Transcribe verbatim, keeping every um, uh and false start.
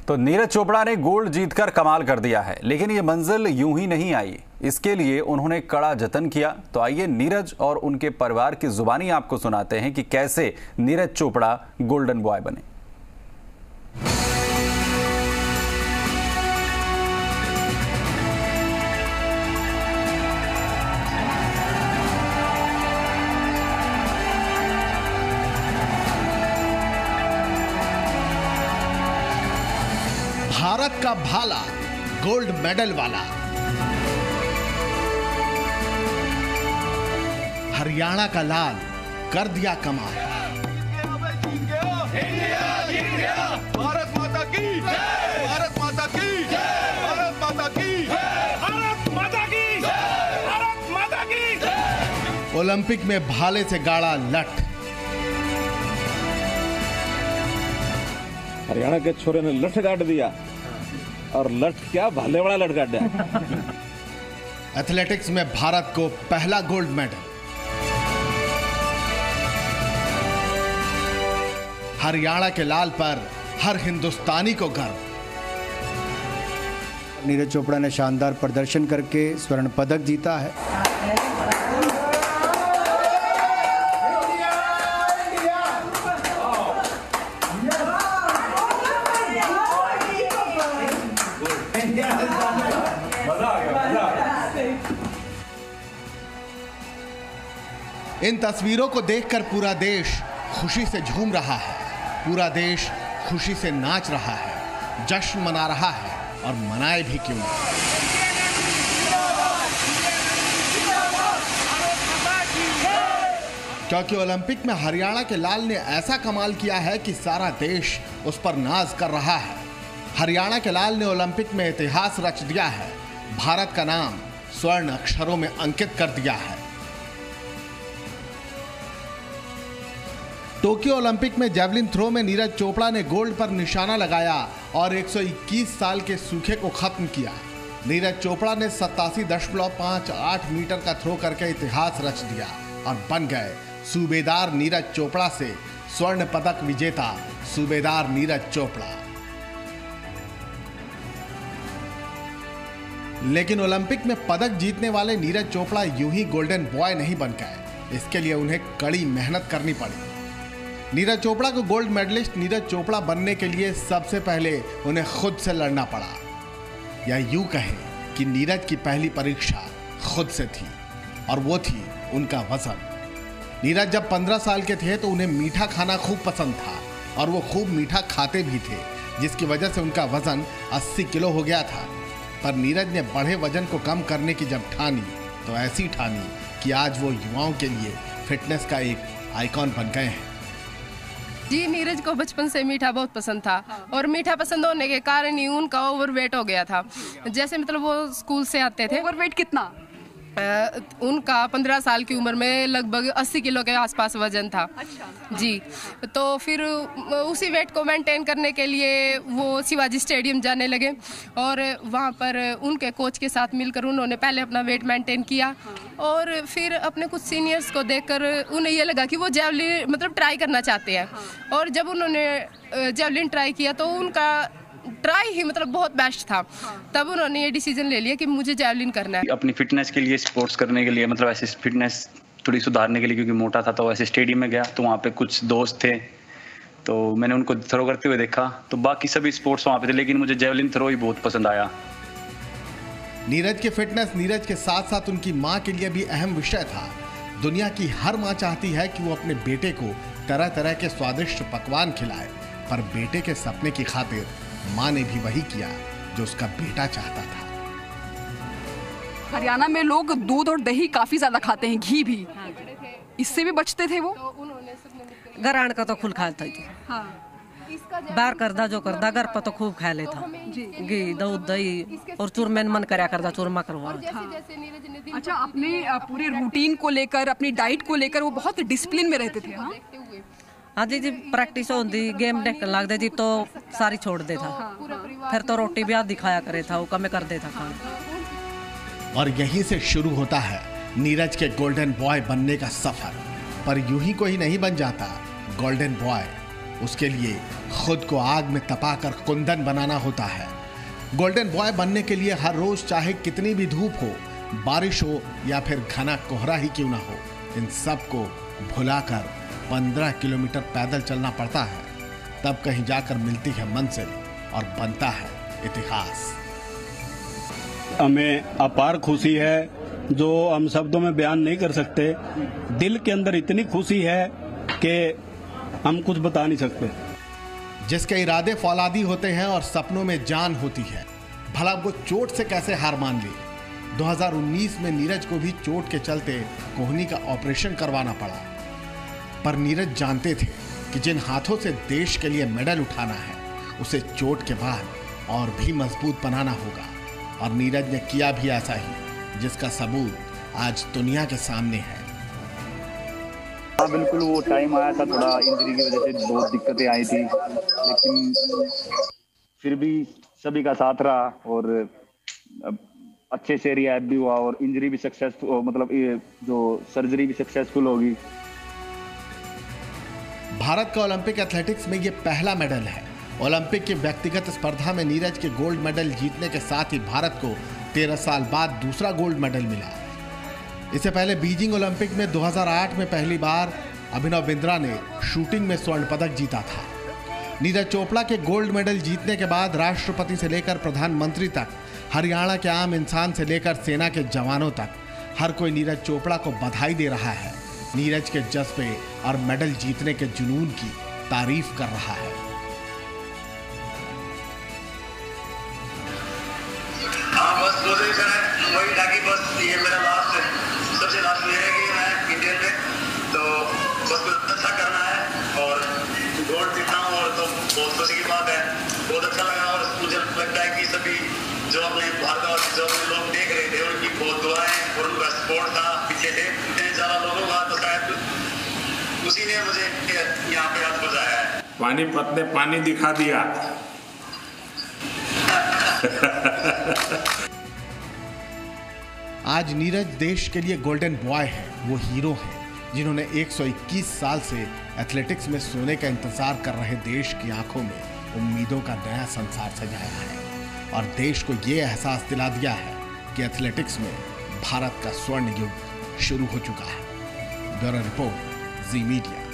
तो नीरज चोपड़ा ने गोल्ड जीतकर कमाल कर दिया है, लेकिन ये मंजिल यूं ही नहीं आई। इसके लिए उन्होंने कड़ा जतन किया। तो आइए नीरज और उनके परिवार की जुबानी आपको सुनाते हैं कि कैसे नीरज चोपड़ा गोल्डन बॉय बने। भारत का भाला, गोल्ड मेडल वाला, हरियाणा का लाल कर दिया कमाल। भारत माता की, भारत माता की, भारत माता की, भारत माता की, भारत माता की। ओलंपिक में भाले से गाड़ा लठ। हरियाणा के छोरे ने लठ काट दिया और लठ क्या भाले वाला लठ काट दिया। एथलेटिक्स में भारत को पहला गोल्ड मेडल। हरियाणा के लाल पर हर हिंदुस्तानी को गर्व। नीरज चोपड़ा ने शानदार प्रदर्शन करके स्वर्ण पदक जीता है। इन तस्वीरों को देखकर पूरा देश खुशी से झूम रहा है, पूरा देश खुशी से नाच रहा है, जश्न मना रहा है, और मनाए भी क्यों नहीं। क्योंकि ओलंपिक में हरियाणा के लाल ने ऐसा कमाल किया है कि सारा देश उस पर नाज कर रहा है। हरियाणा के लाल ने ओलंपिक में इतिहास रच दिया है, भारत का नाम स्वर्ण अक्षरों में अंकित कर दिया है। टोक्यो ओलंपिक में जेवलिन थ्रो में नीरज चोपड़ा ने गोल्ड पर निशाना लगाया और एक सौ इक्कीस साल के सूखे को खत्म किया। नीरज चोपड़ा ने सत्तासी दशमलव पाँच आठ मीटर का थ्रो करके इतिहास रच दिया और बन गए सूबेदार नीरज चोपड़ा से स्वर्ण पदक विजेता सूबेदार नीरज चोपड़ा। लेकिन ओलंपिक में पदक जीतने वाले नीरज चोपड़ा यूं ही गोल्डन बॉय नहीं बन गए। इसके लिए उन्हें कड़ी मेहनत करनी पड़ी। नीरज चोपड़ा को गोल्ड मेडलिस्ट नीरज चोपड़ा बनने के लिए सबसे पहले उन्हें खुद से लड़ना पड़ा, या यूं कहें कि नीरज की पहली परीक्षा खुद से थी, और वो थी उनका वजन। नीरज जब पंद्रह साल के थे तो उन्हें मीठा खाना खूब पसंद था और वो खूब मीठा खाते भी थे, जिसकी वजह से उनका वजन अस्सी किलो हो गया था। पर नीरज ने बढ़े वजन को कम करने की जब ठानी तो ऐसी ठानी कि आज वो युवाओं के लिए फिटनेस का एक आइकॉन बन गए हैं। जी, नीरज को बचपन से मीठा बहुत पसंद था और मीठा पसंद होने के कारण ही उनका ओवरवेट हो गया था। जैसे मतलब वो स्कूल से आते थे। ओवरवेट कितना? आ, उनका पंद्रह साल की उम्र में लगभग अस्सी किलो के आसपास वजन था। अच्छा। जी, तो फिर उसी वेट को मेंटेन करने के लिए वो शिवाजी स्टेडियम जाने लगे और वहाँ पर उनके कोच के साथ मिलकर उन्होंने पहले अपना वेट मेंटेन किया और फिर अपने कुछ सीनियर्स को देखकर उन्हें ये लगा कि वो जेवलिन मतलब ट्राई करना चाहते हैं। और जब उन्होंने जेवलिन ट्राई किया तो उनका ट्राई ही मतलब बहुत बेस्ट था। तब उन्होंने ये डिसीजन ले लिया कि मुझे जेवलिन करना है। अपनी फिटनेस के लिए, स्पोर्ट्स करने के लिए, मतलब ऐसे फिटनेस थोड़ी सुधारने के लिए, क्योंकि मोटा था। तो ऐसे स्टेडियम में गया तो वहाँ पे कुछ दोस्त थे, तो मैंने उनको थ्रो करते हुए देखा। तो बाकी सभी स्पोर्ट्स वहाँ पे थे, लेकिन मुझे जेवलिन थ्रो ही बहुत पसंद आया। नीरज की फिटनेस नीरज के साथ साथ उनकी माँ के लिए भी अहम विषय था। दुनिया की हर माँ चाहती है कि वो अपने बेटे को तरह तरह के स्वादिष्ट पकवान खिलाए, पर बेटे के सपने की खातिर माँ ने भी वही किया जो उसका बेटा चाहता था। हरियाणा में लोग दूध और दही काफी ज्यादा खाते हैं, घी भी। इससे भी बचते थे वो। घर का तो खुल खाता थी। हाँ। बाहर करदा जो करदा घर पर तो खूब खा लेता। घी, दूध, दही और चूरमेन मन करया करदा चूरमा करवा। हाँ। अच्छा, अपने पूरे रूटीन को लेकर, अपनी डाइट को लेकर वो बहुत डिसिप्लिन में रहते थे। हाँ? हाँ जी जी, प्रैक्टिस होती, गेम देखने लगते जी तो सारी छोड़ देता। फिर तो रोटी भी आधी खाया करे था, वो कम कर देता खाना। और यहीं से शुरू होता है नीरज के गोल्डन बॉय बनने का सफर। पर यूं ही कोई नहीं बन जाता गोल्डन बॉय। उसके लिए खुद को आग में तपाकर कुंदन बनाना होता है। गोल्डन बॉय बनने के लिए हर रोज चाहे कितनी भी धूप हो, बारिश हो या फिर घना कोहरा ही क्यों ना हो, इन सब को भुलाकर पंद्रह किलोमीटर पैदल चलना पड़ता है। तब कहीं जाकर मिलती है मंजिल और बनता है इतिहास। हमें अपार खुशी है जो हम शब्दों में बयान नहीं कर सकते। दिल के अंदर इतनी खुशी है कि हम कुछ बता नहीं सकते। जिसके इरादे फौलादी होते हैं और सपनों में जान होती है, भला वो चोट से कैसे हार मान ली। दो हज़ार उन्नीस में नीरज को भी चोट के चलते कोहनी का ऑपरेशन करवाना पड़ा, पर नीरज जानते थे कि जिन हाथों से देश के लिए मेडल उठाना है उसे चोट के बाद और भी मजबूत बनाना होगा, और नीरज ने किया भी ऐसा ही, जिसका सबूत आज दुनिया के सामने है। हाँ बिल्कुल, वो टाइम आया था, थोड़ा इंजरी की वजह से बहुत दिक्कतें आई थी, लेकिन फिर भी सभी का साथ रहा और अच्छे से रिहैब भी हुआ और इंजरी भी सक्सेसफुल, मतलब ये जो सर्जरी भी सक्सेसफुल होगी। भारत का ओलंपिक एथलेटिक्स में ये पहला मेडल है। ओलंपिक की व्यक्तिगत स्पर्धा में नीरज के गोल्ड मेडल जीतने के साथ ही भारत को तेरह साल बाद दूसरा गोल्ड मेडल मिला। इससे पहले बीजिंग ओलंपिक में दो हज़ार आठ में पहली बार अभिनव बिंद्रा ने शूटिंग में स्वर्ण पदक जीता था। नीरज चोपड़ा के गोल्ड मेडल जीतने के बाद राष्ट्रपति से लेकर प्रधानमंत्री तक, हरियाणा के आम इंसान से लेकर सेना के जवानों तक हर कोई नीरज चोपड़ा को बधाई दे रहा है। नीरज के जज्बे और मेडल जीतने के जुनून की तारीफ कर रहा है। हाँ बस पोजीशन है वही था कि बस ये मेरा लास्ट सबसे लास्ट ये है कि मैं इंडियन में तो बस कुछ अच्छा करना है और गोल्ड जीतना हूँ, और तो बहुत खुशी की बात है, बहुत अच्छा लगा। और मुझे लगता है कि सभी जो अपने भारत जो अपने लोग देख रहे थे उनकी बहुत दुआएं और उनका सपोर्ट था पीछे से इतने ज्यादा लोगों का, तो शायद उसी ने मुझे यहाँ पे हाथ बजाया है। पानीपत ने पानी दिखा दिया। आज नीरज देश के लिए गोल्डन बॉय है, वो हीरो है जिन्होंने एक सौ इक्कीस साल से एथलेटिक्स में सोने का इंतजार कर रहे देश की आंखों में उम्मीदों का नया संसार सजाया है और देश को ये एहसास दिला दिया है कि एथलेटिक्स में भारत का स्वर्ण युग शुरू हो चुका है। Bureau report, Zee media.